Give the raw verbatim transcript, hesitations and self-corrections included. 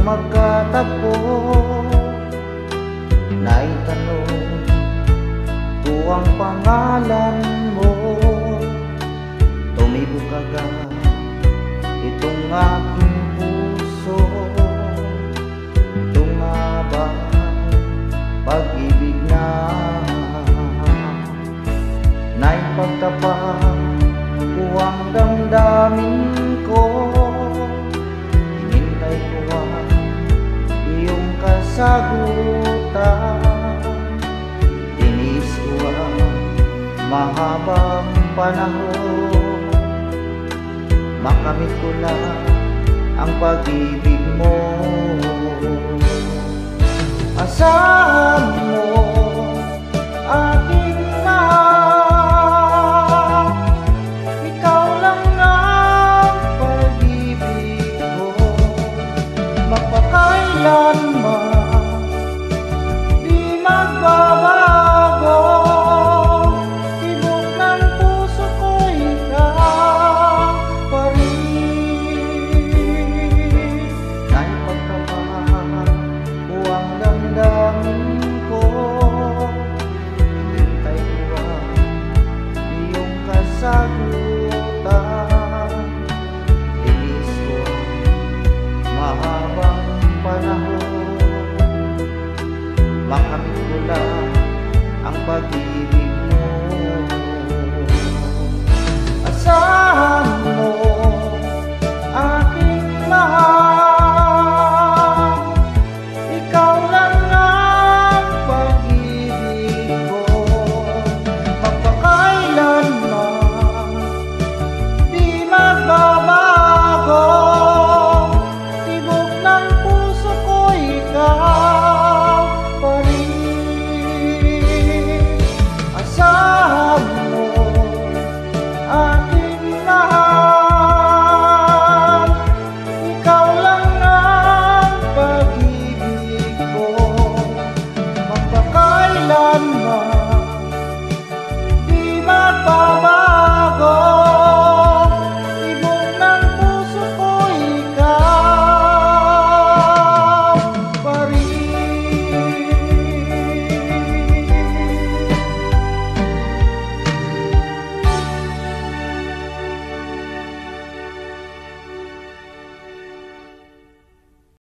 magkatagpo. Naitanong ko ang pangalan mo, tumibok agad itong aking puso. Ito nga ba pag-ibig na naipagtapat ko ang damdamin ko? Hinintay ko ang iyong kasagutan, tinis ko ang mahabang panahon. Makamit ko lang ang pag-ibig mo. Asahan mo aking mahal, ikaw lang ang pag-ibig ko. Magpakailanman di magbabago, tibok ng puso ko ikaw pa rin. Naipagtapat ko ang damdamin ko, hinintay ko ang iyong kasagutan, tinis ko ang mahabang panahon. Makamit ko lang ang pag